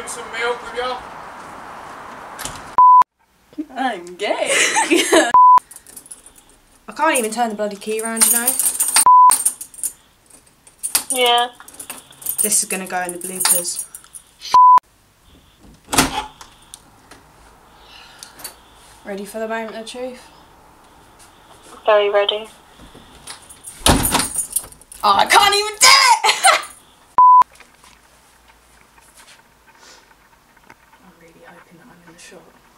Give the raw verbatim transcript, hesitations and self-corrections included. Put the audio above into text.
drink some milk with you? I'm gay. I can't even turn the bloody key around, you know? Yeah. This is gonna go in the bloopers. Ready for the moment of truth? Very ready. Oh, I can't even do it! I'm really hoping that I'm in the shot.